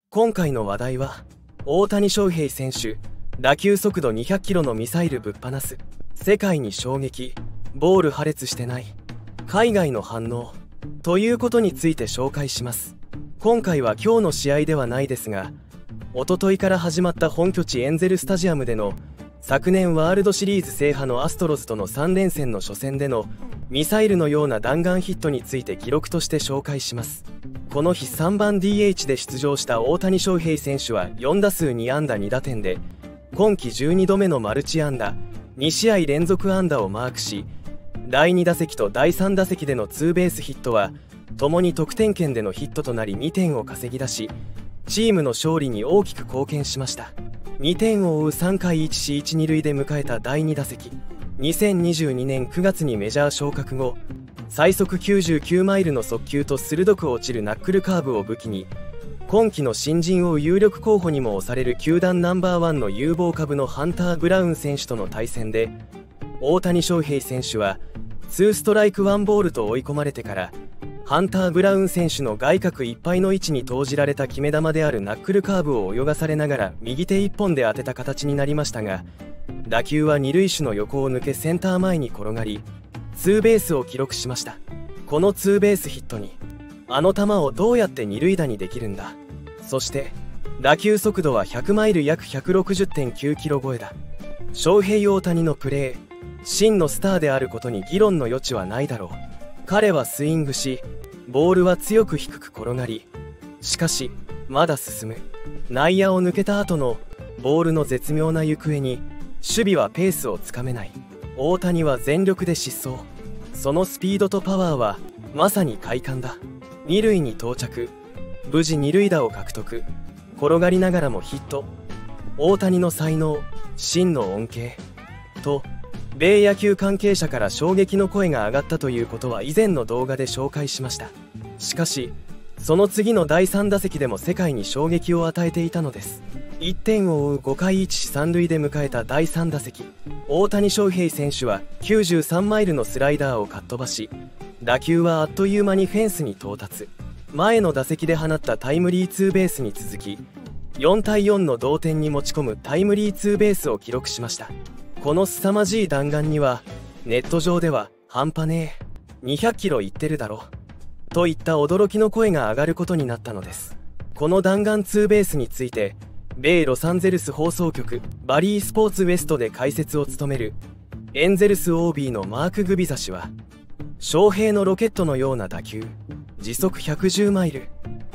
今回の話題は、大谷翔平選手、打球速度200キロのミサイルぶっ放す。世界に衝撃、ボール破裂してない。海外の反応。ということについて紹介します。今回は今日の試合ではないですが、おとといから始まった本拠地エンゼルスタジアムでの昨年ワールドシリーズ制覇のアストロズとの3連戦の初戦でのミサイルのような弾丸ヒットについて記録として紹介します。この日3番 DH で出場した大谷翔平選手は4打数2安打2打点で今季12度目のマルチ安打2試合連続安打をマークし、第2打席と第3打席でのツーベースヒットは共に得点圏でのヒットとなり2点を稼ぎ出し、チームの勝利に大きく貢献しました。2点を追う3回1死1、2塁で迎えた第2打席。2022年9月にメジャー昇格後、最速99マイルの速球と鋭く落ちるナックルカーブを武器に、今季の新人王有力候補にも推される球団ナンバーワンの有望株のハンター・ブラウン選手との対戦で、大谷翔平選手は2ストライク1ボールと追い込まれてから、ハンター・ブラウン選手の外角いっぱいの位置に投じられた決め球であるナックルカーブを泳がされながら右手1本で当てた形になりましたが、打球は二塁手の横を抜けセンター前に転がり、ツーベースを記録しました。このツーベースヒットに、あの球をどうやって二塁打にできるんだ。そして打球速度は100マイル約 160.9 キロ超えだ。翔平大谷のプレー、真のスターであることに議論の余地はないだろう。彼はスイングし、ボールは強く低く転がり、しかしまだ進む。内野を抜けた後のボールの絶妙な行方に守備はペースをつかめない。大谷は全力で疾走。そのスピードとパワーはまさに快感だ。二塁に到着、無事二塁打を獲得。転がりながらもヒット。大谷の才能、真の恩恵と米野球関係者から衝撃の声が上がったということは以前の動画で紹介しました。しかしその次の第3打席でも世界に衝撃を与えていたのです。1点を追う5回1死3塁で迎えた第3打席、大谷翔平選手は93マイルのスライダーをかっ飛ばし、打球はあっという間にフェンスに到達。前の打席で放ったタイムリーツーベースに続き、4対4の同点に持ち込むタイムリーツーベースを記録しました。この凄まじい弾丸にはネット上では半端ねえ、200キロいってるだろといった驚きの声が上がることになったのです。この弾丸ツーベースについて米ロサンゼルス放送局バリースポーツウェストで解説を務めるエンゼルス OB のマーク・グビザ氏は、翔平のロケットのような打球、時速110マイル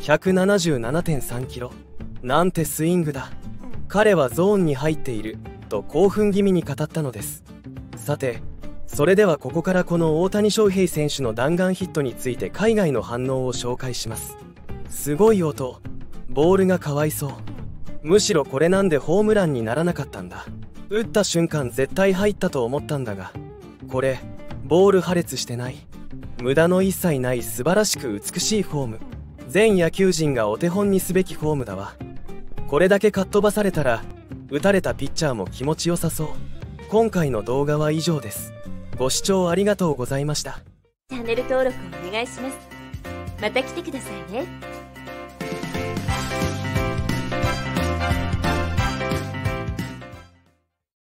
177.3 キロなんてスイングだ、彼はゾーンに入っていると興奮気味に語ったのです。さて、それではここからこの大谷翔平選手の弾丸ヒットについて海外の反応を紹介します。すごい音、ボールがかわいそう、むしろこれなんでホームランにならなかったんだ、打った瞬間絶対入ったと思ったんだが、これボール破裂してない、無駄の一切ない素晴らしく美しいフォーム、全野球人がお手本にすべきフォームだわ。これだけかっ飛ばされたら打たれたピッチャーも気持ちよさそう。今回の動画は以上です。ご視聴ありがとうございました。 チャンネル登録お願いします。また来てくださいね。